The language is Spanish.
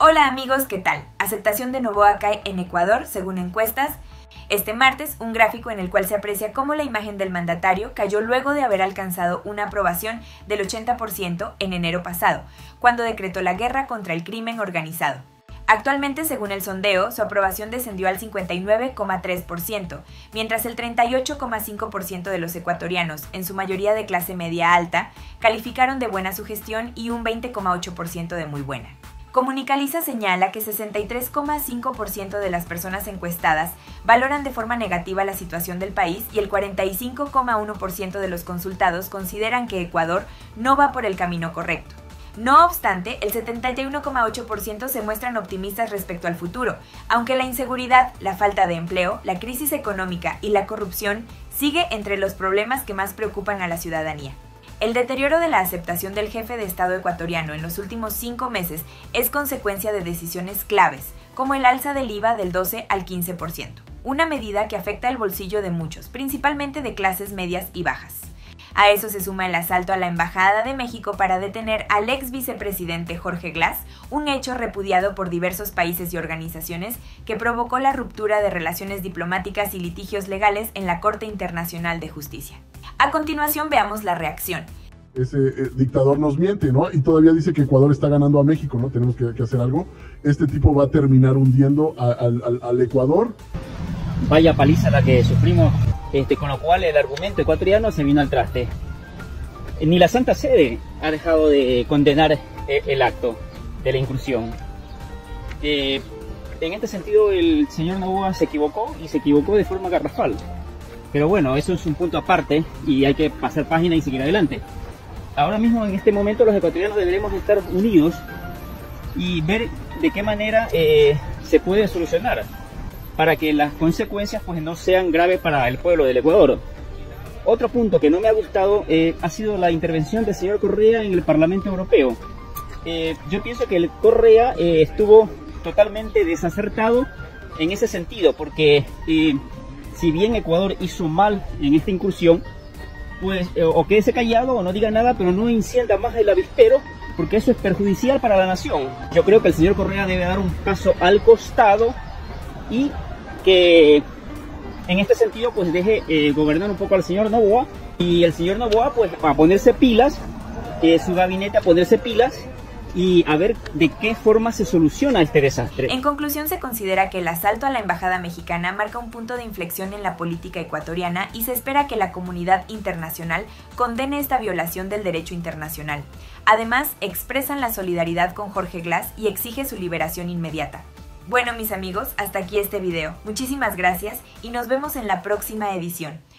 Hola amigos, ¿qué tal? Aceptación de Noboa cae en Ecuador, según encuestas. Este martes, un gráfico en el cual se aprecia cómo la imagen del mandatario cayó luego de haber alcanzado una aprobación del 80% en enero pasado, cuando decretó la guerra contra el crimen organizado. Actualmente, según el sondeo, su aprobación descendió al 59,3%, mientras el 38,5% de los ecuatorianos, en su mayoría de clase media alta, calificaron de buena su gestión y un 20,8% de muy buena. Comunicaliza señala que 63,5% de las personas encuestadas valoran de forma negativa la situación del país y el 45,1% de los consultados consideran que Ecuador no va por el camino correcto. No obstante, el 71,8% se muestran optimistas respecto al futuro, aunque la inseguridad, la falta de empleo, la crisis económica y la corrupción sigue entre los problemas que más preocupan a la ciudadanía. El deterioro de la aceptación del jefe de Estado ecuatoriano en los últimos 5 meses es consecuencia de decisiones claves, como el alza del IVA del 12 al 15%, una medida que afecta el bolsillo de muchos, principalmente de clases medias y bajas. A eso se suma el asalto a la Embajada de México para detener al ex vicepresidente Jorge Glass, un hecho repudiado por diversos países y organizaciones que provocó la ruptura de relaciones diplomáticas y litigios legales en la Corte Internacional de Justicia. A continuación veamos la reacción. Ese dictador nos miente, ¿no? Y todavía dice que Ecuador está ganando a México, ¿no? Tenemos que hacer algo. Este tipo va a terminar hundiendo al Ecuador. Vaya paliza la que sufrimos, con lo cual el argumento ecuatoriano se vino al traste. Ni la Santa Sede ha dejado de condenar el acto de la incursión. En este sentido, el señor Noboa se equivocó y se equivocó de forma garrafal. Pero bueno, eso es un punto aparte y hay que pasar página y seguir adelante. Ahora mismo, en este momento, los ecuatorianos deberemos estar unidos y ver de qué manera se puede solucionar para que las consecuencias pues no sean graves para el pueblo del Ecuador. Otro punto que no me ha gustado ha sido la intervención del señor Correa en el Parlamento Europeo. Yo pienso que el Correa estuvo totalmente desacertado en ese sentido, porque si bien Ecuador hizo mal en esta incursión, pues o quédese callado o no diga nada, pero no encienda más el avispero, porque eso es perjudicial para la nación. Yo creo que el señor Correa debe dar un paso al costado y que en este sentido pues deje gobernar un poco al señor Noboa, y el señor Noboa pues a ponerse pilas, su gabinete a ponerse pilas y a ver de qué forma se soluciona este desastre. En conclusión, se considera que el asalto a la embajada mexicana marca un punto de inflexión en la política ecuatoriana y se espera que la comunidad internacional condene esta violación del derecho internacional. Además, expresan la solidaridad con Jorge Glass y exige su liberación inmediata. Bueno, mis amigos, hasta aquí este video. Muchísimas gracias y nos vemos en la próxima edición.